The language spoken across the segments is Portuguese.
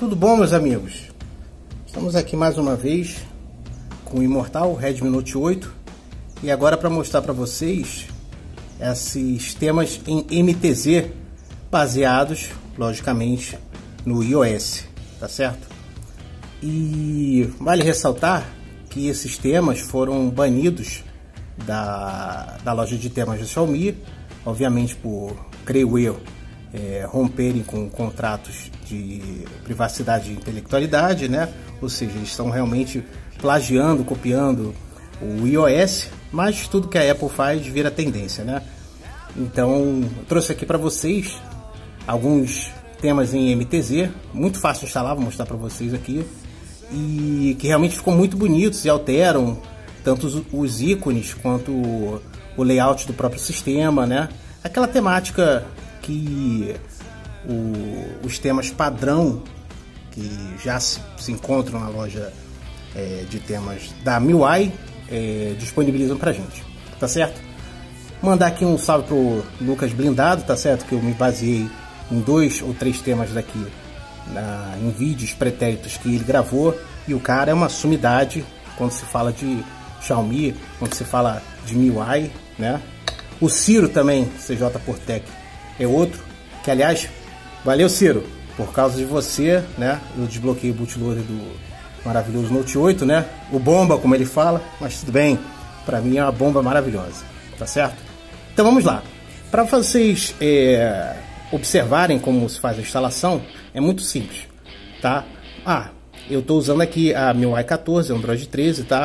Tudo bom, meus amigos? Estamos aqui mais uma vez com o imortal Redmi Note 8 e agora para mostrar para vocês esses temas em MTZ baseados, logicamente, no iOS, tá certo? E vale ressaltar que esses temas foram banidos da loja de temas da Xiaomi, obviamente por, creio eu, romperem com contratos de privacidade e intelectualidade, né? Ou seja, eles estão realmente plagiando, copiando o iOS, mas tudo que a Apple faz vira tendência, né? Então, eu trouxe aqui para vocês alguns temas em MTZ, muito fácil de instalar, vou mostrar para vocês aqui, e que realmente ficam muito bonitos e alteram tanto os ícones quanto o layout do próprio sistema, né? Aquela temática que os temas padrão que já se encontram na loja de temas da MIUI disponibilizam pra gente, tá certo? Mandar aqui um salve pro Lucas Blindado, tá certo? Que eu me baseei em 2 ou 3 temas daqui em vídeos pretéritos que ele gravou, e o cara é uma sumidade quando se fala de Xiaomi, quando se fala de MIUI, né? O Ciro também, CJ Portec, é outro, que aliás, valeu Ciro, por causa de você, né? Eu desbloqueei o bootloader do maravilhoso Note 8, né? O bomba, como ele fala, mas tudo bem, pra mim é uma bomba maravilhosa, tá certo? Então vamos lá, para vocês observarem como se faz a instalação, é muito simples, tá? Eu estou usando aqui a MIUI 14, Android 13, tá?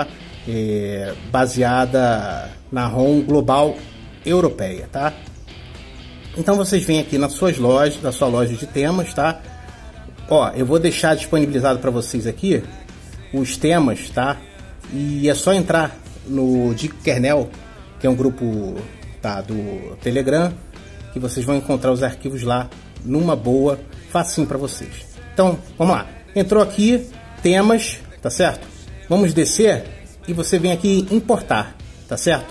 Baseada na ROM global europeia, tá? Então vocês vêm aqui nas suas lojas, na sua loja de temas, tá? Ó, eu vou deixar disponibilizado para vocês aqui os temas, tá? E é só entrar no Dick Kernel, que é um grupo, tá, do Telegram, que vocês vão encontrar os arquivos lá numa boa, facinho para vocês. Então, vamos lá. Entrou aqui, temas, tá certo? Vamos descer e você vem aqui importar, tá certo?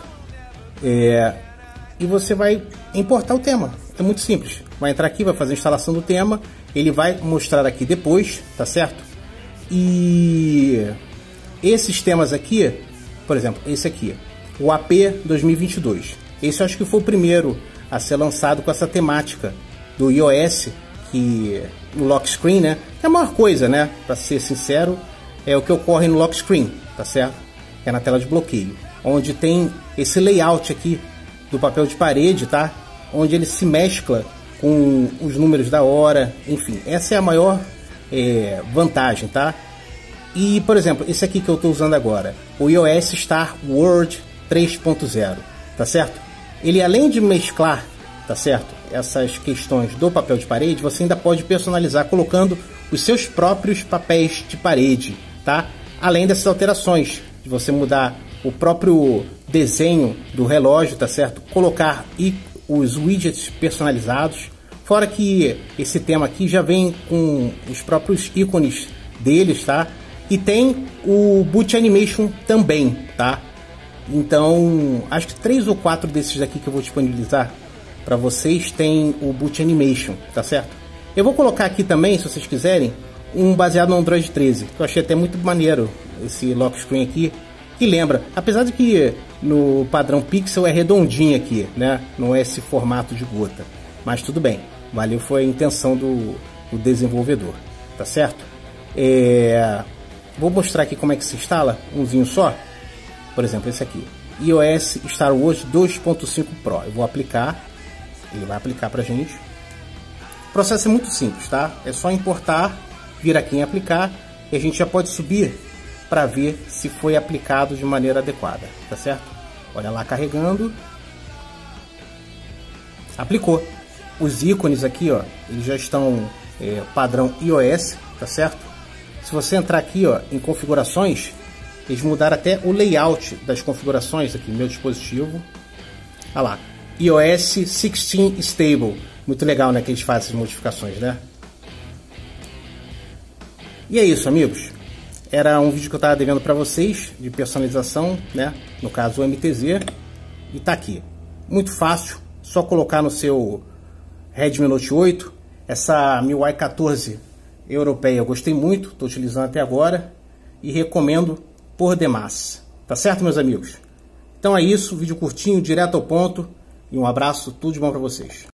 E você vai importar o tema, é muito simples. Vai entrar aqui, vai fazer a instalação do tema, ele vai mostrar aqui depois, tá certo? E esses temas aqui, por exemplo, esse aqui, o AP 2022. Esse eu acho que foi o primeiro a ser lançado com essa temática do iOS, que no lock screen, né? É a maior coisa, né? Para ser sincero, é o que ocorre no lock screen, tá certo? Que é na tela de bloqueio, onde tem esse layout aqui do papel de parede, tá? Onde ele se mescla com os números da hora, enfim, essa é a maior vantagem, tá? E, por exemplo, esse aqui que eu estou usando agora, o iOS Star World 3.0, tá certo? Ele, além de mesclar, tá certo, essas questões do papel de parede, você ainda pode personalizar colocando os seus próprios papéis de parede, tá? Além dessas alterações, de você mudar o próprio desenho do relógio, tá certo? Colocar os widgets personalizados, fora que esse tema aqui já vem com os próprios ícones deles, tá? E tem o Boot Animation também, tá? Então, acho que 3 ou 4 desses daqui que eu vou disponibilizar para vocês tem o Boot Animation, tá certo? Eu vou colocar aqui também, se vocês quiserem, um baseado no Android 13, que eu achei até muito maneiro esse lock screen aqui, que lembra, apesar de que no padrão Pixel é redondinho aqui, né? Não é esse formato de gota, mas tudo bem, valeu, foi a intenção do desenvolvedor, tá certo? Vou mostrar aqui como é que se instala, umzinho só. Por exemplo, esse aqui, iOS Star Wars 2.5 Pro. Eu vou aplicar, ele vai aplicar pra gente. O processo é muito simples, tá? É só importar, vir aqui em aplicar, e a gente já pode subir para ver se foi aplicado de maneira adequada, tá certo? Olha lá, carregando. Aplicou. Os ícones aqui, ó, eles já estão padrão iOS, tá certo? Se você entrar aqui, ó, em configurações, eles mudaram até o layout das configurações aqui no meu dispositivo. Olha lá, iOS 16 Stable. Muito legal, né, que eles fazem essas modificações, né? E é isso, amigos. Era um vídeo que eu estava devendo para vocês, de personalização, né? No caso, o MTZ. E tá aqui. Muito fácil, só colocar no seu Redmi Note 8. Essa MIUI 14 europeia eu gostei muito, estou utilizando até agora e recomendo por demais. Tá certo, meus amigos? Então é isso, vídeo curtinho, direto ao ponto, e um abraço, tudo de bom para vocês.